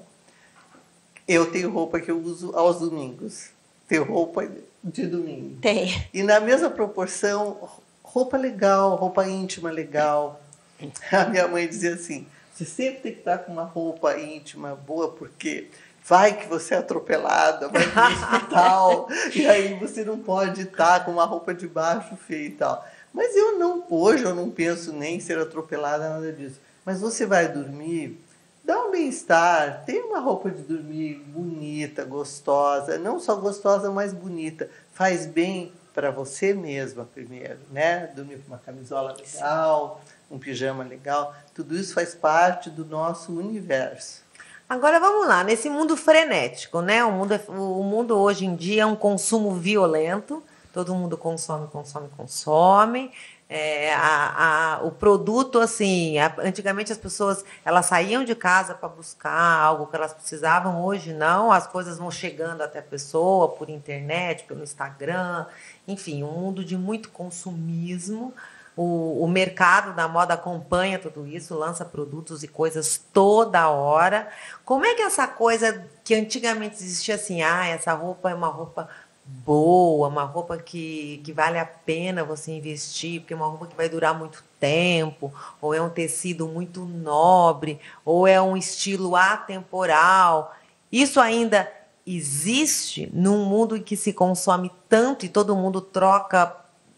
eu tenho roupa que eu uso aos domingos. Tenho roupa de domingo.
Tem.
E na mesma proporção, roupa legal, roupa íntima legal. A minha mãe dizia assim, você sempre tem que estar com uma roupa íntima boa, porque vai que você é atropelada, vai para o hospital, e aí você não pode estar com uma roupa de baixo feia e tal. Mas eu não, hoje eu não penso nem em ser atropelada, nada disso. Mas você vai dormir, dá um bem-estar, tem uma roupa de dormir bonita, gostosa, não só gostosa, mas bonita. Faz bem para você mesma primeiro, né? Dormir com uma camisola legal, um pijama legal, tudo isso faz parte do nosso universo.
Agora vamos lá, nesse mundo frenético, né? O mundo, o mundo hoje em dia é um consumo violento, todo mundo consome, consome, consome. É, a, a, o produto, assim, a, antigamente as pessoas elas saíam de casa para buscar algo que elas precisavam, hoje não, as coisas vão chegando até a pessoa por internet, pelo Instagram, enfim, um mundo de muito consumismo. O, o mercado da moda acompanha tudo isso, lança produtos e coisas toda hora. Como é que essa coisa que antigamente existia assim, ah, essa roupa é uma roupa boa, uma roupa que, que vale a pena você investir, porque é uma roupa que vai durar muito tempo, ou é um tecido muito nobre, ou é um estilo atemporal. Isso ainda existe num mundo em que se consome tanto e todo mundo troca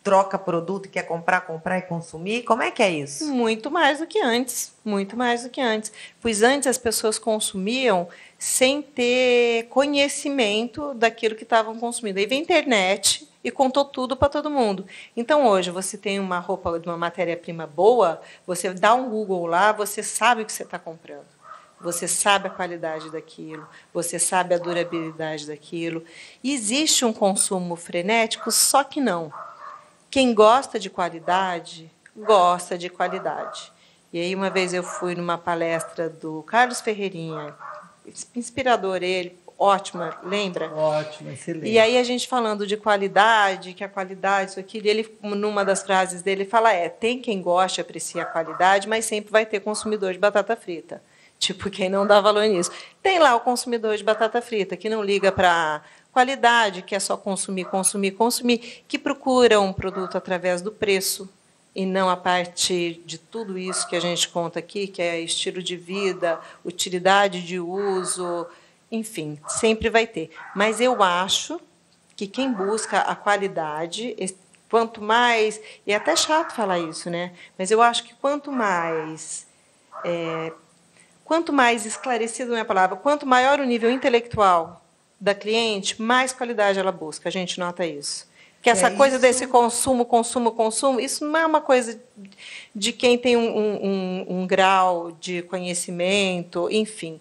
troca produto e quer comprar, comprar e consumir? Como é que é isso?
Muito mais do que antes, muito mais do que antes. Pois antes as pessoas consumiam sem ter conhecimento daquilo que estavam consumindo. Aí veio a internet e contou tudo para todo mundo. Então, hoje, você tem uma roupa de uma matéria-prima boa, você dá um Google lá, você sabe o que você está comprando. Você sabe a qualidade daquilo, você sabe a durabilidade daquilo. E existe um consumo frenético, só que não. Quem gosta de qualidade, gosta de qualidade. E aí, uma vez eu fui numa palestra do Carlos Ferreirinha, inspirador ele, ótima, lembra?
Ótimo, excelente.
E aí a gente falando de qualidade, que a qualidade, isso aqui, ele, numa das frases dele, fala, é, tem quem gosta e aprecia a qualidade, mas sempre vai ter consumidor de batata frita. Tipo, quem não dá valor nisso. Tem lá o consumidor de batata frita, que não liga para qualidade, que é só consumir, consumir, consumir, que procura um produto através do preço e não a partir de tudo isso que a gente conta aqui, que é estilo de vida, utilidade de uso, enfim, sempre vai ter. Mas eu acho que quem busca a qualidade, quanto mais... E é até chato falar isso, né? Mas eu acho que quanto mais... É, quanto mais esclarecido não é a palavra, quanto maior o nível intelectual da cliente, mais qualidade ela busca. A gente nota isso. Que essa é coisa isso... desse consumo, consumo, consumo, isso não é uma coisa de quem tem um, um, um grau de conhecimento, enfim.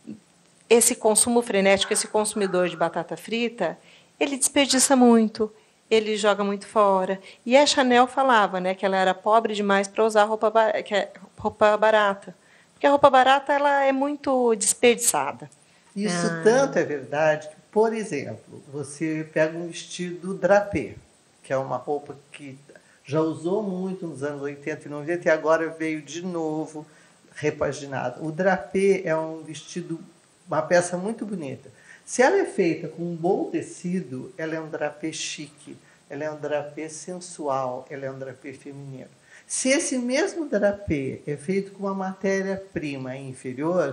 Esse consumo frenético, esse consumidor de batata frita, ele desperdiça muito, ele joga muito fora. E a Chanel falava, né, que ela era pobre demais para usar roupa, bar... que é roupa barata. Porque a roupa barata ela é muito desperdiçada.
Isso
ah.
tanto é verdade que, por exemplo, você pega um vestido drapé, que é uma roupa que já usou muito nos anos oitenta e noventa e agora veio de novo repaginado. O drapé é um vestido, uma peça muito bonita. Se ela é feita com um bom tecido, ela é um drapé chique, ela é um drapé sensual, ela é um drapé feminino. Se esse mesmo drapé é feito com uma matéria-prima inferior,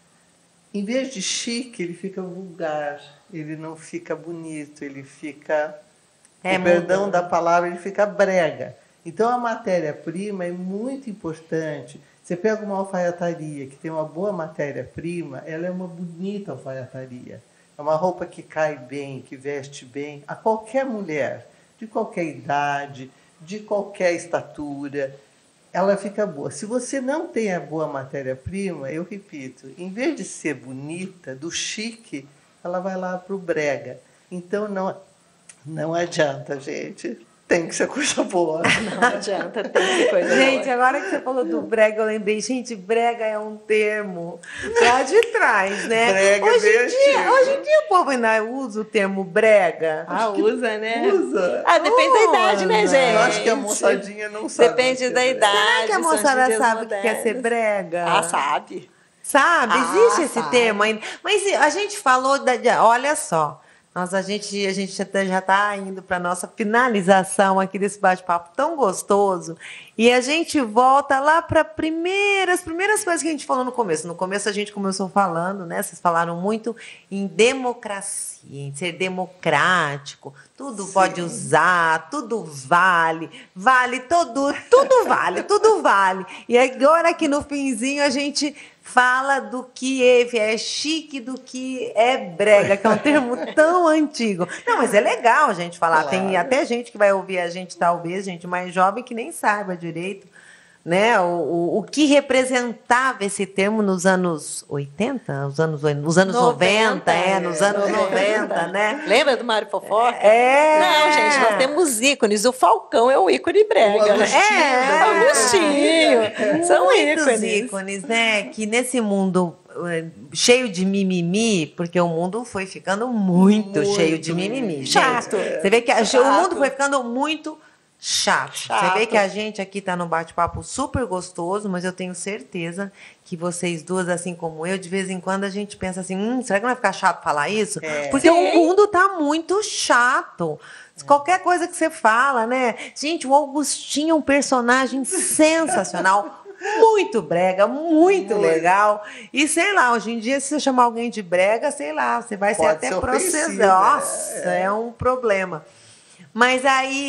em vez de chique, ele fica vulgar, ele não fica bonito, ele fica, é, com perdão da palavra, ele fica brega. Então, a matéria-prima é muito importante. Você pega uma alfaiataria que tem uma boa matéria-prima, ela é uma bonita alfaiataria. É uma roupa que cai bem, que veste bem a qualquer mulher, de qualquer idade, de qualquer estatura, ela fica boa. Se você não tem a boa matéria-prima, eu repito, em vez de ser bonita, do chique, ela vai lá para o brega. Então, não, não adianta, gente. Tem que ser coisa boa.
Não adianta, tem que ser coisa boa.
Gente, agora que você falou do brega, eu lembrei, gente, brega é um termo lá de trás, né?
Brega
hoje,
é
em dia, hoje em dia o povo ainda usa o termo brega.
Ah, usa, né?
Usa.
Ah, depende da idade, né, gente?
Eu acho que a moçadinha não sabe.
Depende da idade.
Será que a moçada sabe o que quer ser brega?
Ah, sabe.
Sabe?
Ah,
Existe esse
sabe.
termo ainda. Mas a gente falou, da, de, olha só, nós, a gente a gente já está indo para a nossa finalização aqui desse bate-papo tão gostoso. E a gente volta lá para primeiras, primeiras coisas que a gente falou no começo. No começo a gente começou falando, né? Vocês falaram muito em democracia, em ser democrático. Tudo Sim. pode usar, tudo vale, vale todo, tudo vale, tudo vale. E agora aqui no finzinho a gente fala do que é chique, do que é brega, que é um termo tão antigo. Não, mas é legal a gente falar. Claro. Tem até gente que vai ouvir a gente, talvez, gente mais jovem, que nem saiba direito, né, o, o, o que representava esse termo nos anos oitenta, os anos, nos anos noventa, noventa é, nos anos noventa, né?
Lembra do Mário Fofoca?
É.
Não, gente, nós temos ícones. O Falcão é o ícone brega.
O Agostinho.
É.
O Agostinho. É. São
Muitos
ícones.
ícones, né? Que nesse mundo cheio de mimimi, porque o mundo foi ficando muito, muito cheio de mimimi.
Chato.
Gente. Você vê que
Chato.
o mundo foi ficando muito chato.
Chato.
Você vê que a gente aqui está num bate-papo super gostoso, mas eu tenho certeza que vocês duas, assim como eu, de vez em quando a gente pensa assim, hum, será que não vai ficar chato falar isso?
É.
Porque
Sim.
o mundo está muito chato. Qualquer coisa que você fala, né? Gente, o Augustinho é um personagem sensacional. Muito brega, muito, muito legal. E sei lá, hoje em dia, se você chamar alguém de brega, sei lá, você vai ser
Pode
até
ser
processado.
ofensivo,
Nossa,
é.
é um problema. Mas aí,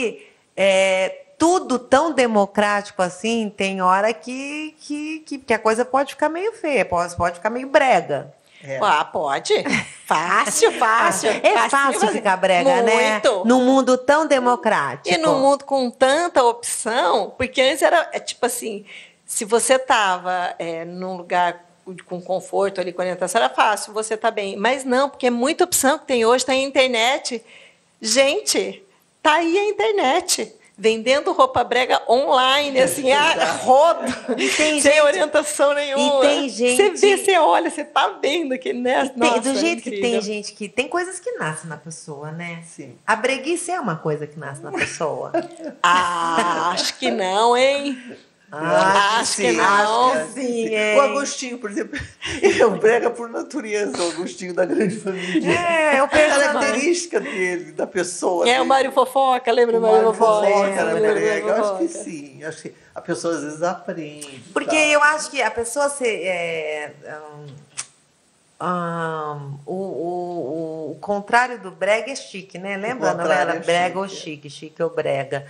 é, tudo tão democrático assim, tem hora que, que, que, que a coisa pode ficar meio feia, pode, pode ficar meio brega.
É. Ah, pode. Fácil, fácil.
É fácil ficar brega, né?
Muito.
Num mundo tão democrático.
E num mundo com tanta opção, porque antes era, é, tipo assim, se você estava é, num lugar com conforto ali, com orientação, era fácil, você tá bem. Mas não, porque é muita opção que tem hoje, tem a internet. Gente, tá aí a internet. Vendendo roupa brega online, assim, a rodo, sem gente, orientação nenhuma.
E tem gente...
Você vê, você olha, você tá vendo que, né?
Tem,
Nossa,
do jeito
incrível.
que tem gente que... Tem coisas que nascem na pessoa, né?
Sim.
A breguice é uma coisa que nasce na pessoa.
Ah, acho que não, hein?
Ah,
acho que não.
Acho que
sim,
sim.
é.
O Agostinho, por exemplo, ele é um brega por natureza, o Agostinho da Grande Família.
É, é o
A característica dele, da pessoa.
É
dele.
o Mário Fofoca, lembra do Mário Fofoca?
Fofoca,
Lembra do
brega.
Mário
Eu acho que
Fofoca?
sim. Eu acho que a pessoa às vezes aprende.
Porque
tá?
eu acho que a pessoa ser... É, um, um, o, o, o contrário do brega é chique, né? Lembra a novela?
É
Brega ou chique, chique ou brega.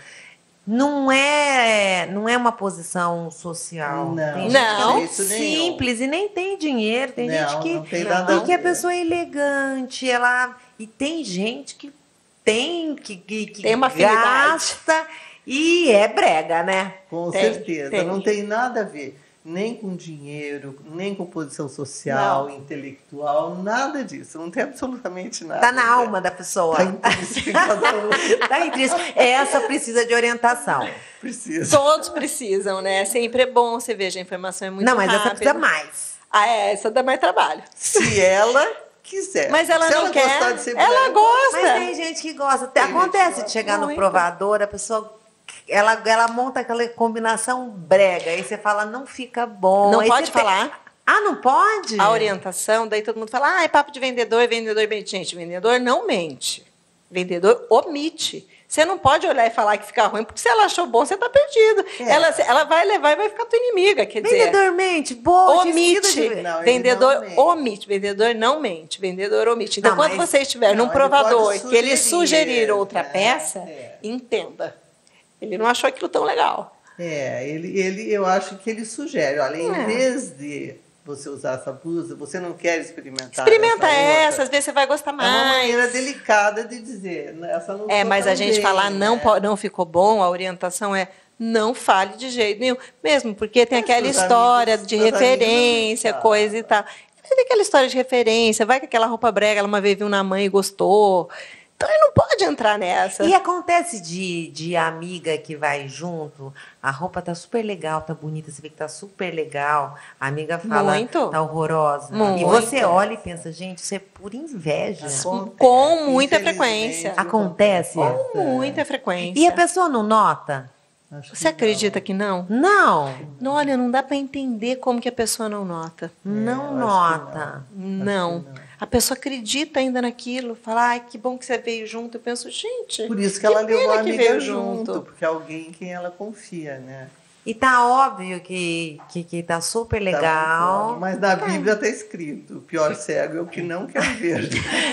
Não é, não é uma posição social.
Não,
tem gente
não.
que é simples e nem tem dinheiro. Tem
não,
gente que,
não tem
e
nada
que a pessoa é elegante. Ela, e tem gente que tem, que, que, que
tem uma
gasta e é brega, né?
Com
tem,
certeza.
Tem.
Não tem nada a ver. Nem com dinheiro, nem com posição social, não. intelectual, nada disso. Não tem absolutamente nada.
Está na alma da pessoa.
Está intrínseco em cada um.
Está intrínseco. Essa precisa de orientação.
Precisa.
Todos precisam, né? Sempre é bom você veja, a informação é muito
Não, mas
rápida.
essa precisa mais.
Ah, é, essa dá mais trabalho.
Se ela quiser.
Mas ela
Se
não
ela
quer.
Gostar de ser
ela
brega,
gosta.
Mas tem gente que gosta.
Tem
Acontece
gente
de chegar
muito.
no provador, a pessoa... Ela, ela monta aquela combinação brega. Aí você fala, não fica bom.
Não
aí
pode
você tem-
falar.
Ah, não pode?
A orientação, daí todo mundo fala, ah, é papo de vendedor, vendedor mente. Gente, vendedor não mente. Vendedor omite. Você não pode olhar e falar que fica ruim, porque se ela achou bom, você está perdido.
É.
Ela, ela vai levar e vai ficar tua inimiga, quer dizer...
Vendedor mente, boa,
Omite.
esquisita de-
Não, ele
vendedor
não mente.
omite. Vendedor não mente. Vendedor omite. Então,
Não,
quando
mas-
você estiver
Não,
num
ele
provador
pode
que ele
sugerir,
sugerir outra
é,
peça,
é.
entenda. Ele não achou aquilo tão legal.
É, ele, ele, eu acho que ele sugere, olha, em
É.
vez de você usar essa blusa, você não quer experimentar
Experimenta
essa,
essa,
outra?
às vezes você vai gostar
É uma
mais.
maneira delicada de dizer, né, essa não
É,
ficou
mas
tão
a gente
bem,
falar não,
né?
po- não ficou bom, a orientação é não fale de jeito nenhum. Mesmo porque tem
Mas
aquela
seus
história
amigos-
de
seus amigos
referência,
não
coisa e tal. Tem aquela história de referência, vai que aquela roupa brega, ela uma vez viu na mãe e gostou. Então ele não pode entrar nessa.
E acontece de, de amiga que vai junto, a roupa tá super legal, tá bonita, você vê que tá super legal, a amiga fala,
Muito.
tá horrorosa.
Muito.
E você olha e pensa, gente, isso é pura inveja.
Acontece,
Com muita
infelizmente,
frequência.
Acontece?
Com muita frequência.
E a pessoa não nota?
Acho que
Você acredita que não?
Não,
Não, olha, não dá para entender como que a pessoa não nota.
não
eu
nota.
Não. A pessoa acredita ainda naquilo, fala, ai, que bom que você veio junto. Eu penso, gente.
Por isso que ela
pena
levou a
que
amiga
veio
junto,
junto.
porque é alguém em quem ela confia, né?
E tá óbvio que, que, que tá super
Tá
legal.
muito bom, mas na Bíblia está escrito, o pior cego é o que não quer ver.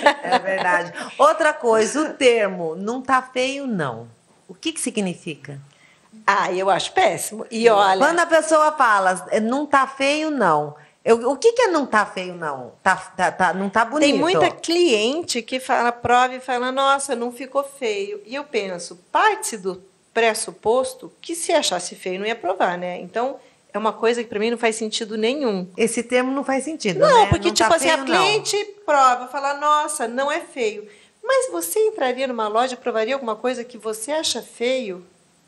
É verdade. Outra coisa, o termo não tá feio, não. O que que significa?
Ah, eu acho péssimo. E olha.
Quando a pessoa fala, não tá feio, não. Eu, o que que é não tá feio, não? Tá, tá, tá, não tá bonito.
Tem muita cliente que fala, prova e fala, nossa, não ficou feio. E eu penso, parte do pressuposto que se achasse feio não ia provar, né? Então, é uma coisa que para mim não faz sentido nenhum.
Esse termo não faz sentido,
Não,
né?
porque,
Não
tipo
tá
assim,
feio,
a cliente prova, fala, nossa, não é feio. Mas você entraria numa loja e provaria alguma coisa que você acha feio?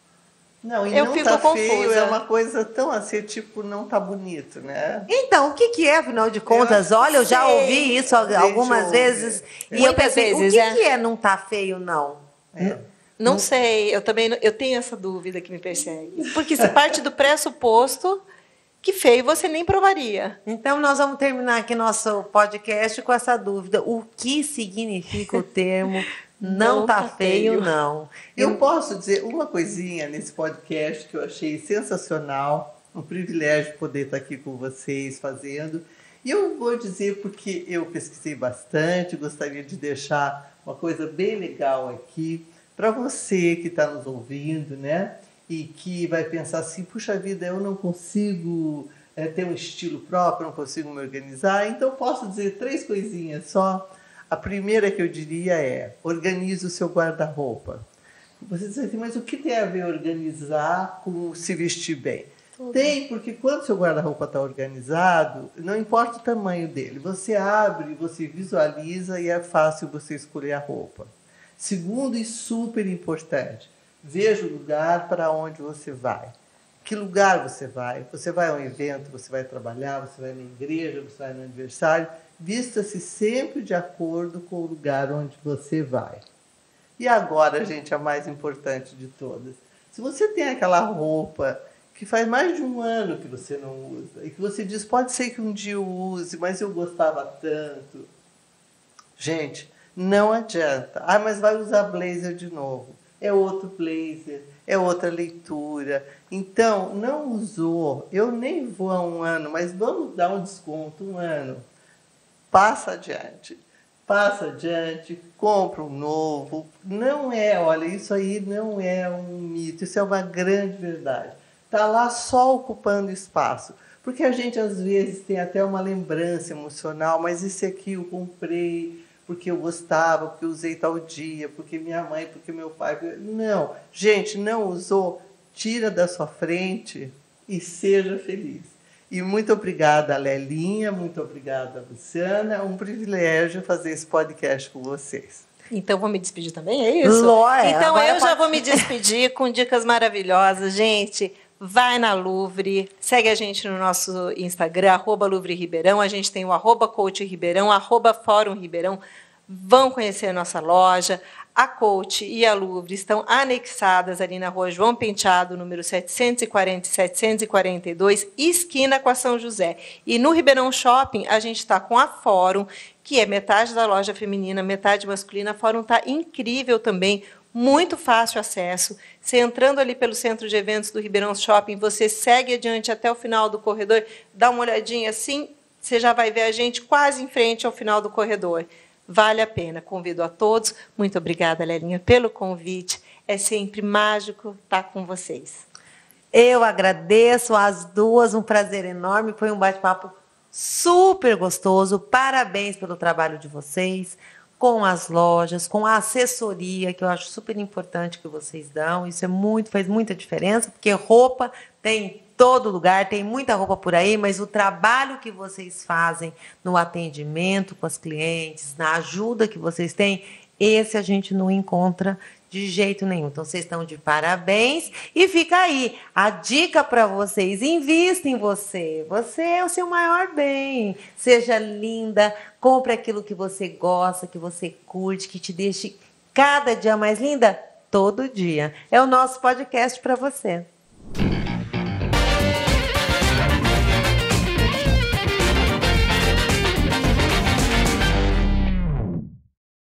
Não, e
Eu
não
fico
tá
confusa.
feio é uma coisa tão assim, tipo, não tá bonito, né?
não. Então, o que que é, afinal de contas?
Eu
Olha, eu já
sei.
ouvi isso algumas
ouve.
vezes. E eu
Muitas
pensei,
vezes,
o que
é.
que é não tá feio, não?
É.
Não sei, eu também não- eu tenho essa dúvida que me persegue. Porque se parte do pressuposto que feio você nem provaria.
Então, nós vamos terminar aqui nosso podcast com essa dúvida. O que significa o termo não,
Não
tá,
tá
feio,
feio.
não?
Eu posso dizer uma coisinha nesse podcast que eu achei sensacional, um privilégio poder estar aqui com vocês fazendo. E eu vou dizer porque eu pesquisei bastante, gostaria de deixar uma coisa bem legal aqui para você que está nos ouvindo, né? E que vai pensar assim, puxa vida, eu não consigo é, ter um estilo próprio, não consigo me organizar. Então, posso dizer três coisinhas só. A primeira que eu diria é, organize o seu guarda-roupa. Você diz assim, mas o que tem a ver organizar com se vestir bem? Tudo. Tem, porque quando o seu guarda-roupa está organizado, não importa o tamanho dele. Você abre, você visualiza e é fácil você escolher a roupa. Segundo e super importante, veja o lugar para onde você vai. Que lugar você vai? Você vai a um evento, você vai trabalhar, você vai na igreja, você vai no aniversário. Vista-se sempre de acordo com o lugar onde você vai. E agora, gente, a mais importante de todas. Se você tem aquela roupa que faz mais de um ano que você não usa, e que você diz, pode ser que um dia eu use, mas eu gostava tanto. Gente, não adianta. Ah, mas vai usar blazer de novo. É outro blazer, é outra leitura. Então, não usou. Eu nem vou há um ano, mas vamos dar um desconto, um ano. Passa adiante. Passa adiante, compra um novo. Não é, olha, isso aí não é um mito, isso é uma grande verdade. Está lá só ocupando espaço. Porque a gente, às vezes, tem até uma lembrança emocional, mas esse aqui eu comprei porque eu gostava, porque eu usei tal dia, porque minha mãe, porque meu pai... Não, gente, não usou, tira da sua frente e seja feliz. E muito obrigada, Lelinha, muito obrigada, Luciana. É um privilégio fazer esse podcast com vocês.
Então, vou me despedir também, é isso?
Lóia,
então, eu
pode...
já vou me despedir com dicas maravilhosas. Gente, vai na Louvre, segue a gente no nosso Instagram, arroba Louvre Ribeirão. A gente tem o arroba Coach Ribeirão, arroba Fórum Ribeirão. Vão conhecer a nossa loja. A Coach e a Louvre estão anexadas ali na rua João Penteado, número setecentos e quarenta e setecentos e quarenta e dois, esquina com a São José. E no Ribeirão Shopping, a gente está com a Fórum, que é metade da loja feminina, metade masculina. A Fórum está incrível também, muito fácil acesso. Você entrando ali pelo centro de eventos do Ribeirão Shopping, você segue adiante até o final do corredor, dá uma olhadinha assim, você já vai ver a gente quase em frente ao final do corredor. Vale a pena. Convido a todos. Muito obrigada, Lelinha, pelo convite. É sempre mágico estar com vocês.
Eu agradeço às duas, um prazer enorme. Foi um bate-papo super gostoso. Parabéns pelo trabalho de vocês, com as lojas, com a assessoria, que eu acho super importante que vocês dão. Isso é muito, faz muita diferença, porque roupa tem todo lugar, tem muita roupa por aí, mas o trabalho que vocês fazem no atendimento com as clientes, na ajuda que vocês têm, esse a gente não encontra de jeito nenhum. Então, vocês estão de parabéns. E fica aí a dica para vocês: invista em você. Você é o seu maior bem. Seja linda, compre aquilo que você gosta, que você curte, que te deixe cada dia mais linda, todo dia. É o nosso podcast para você.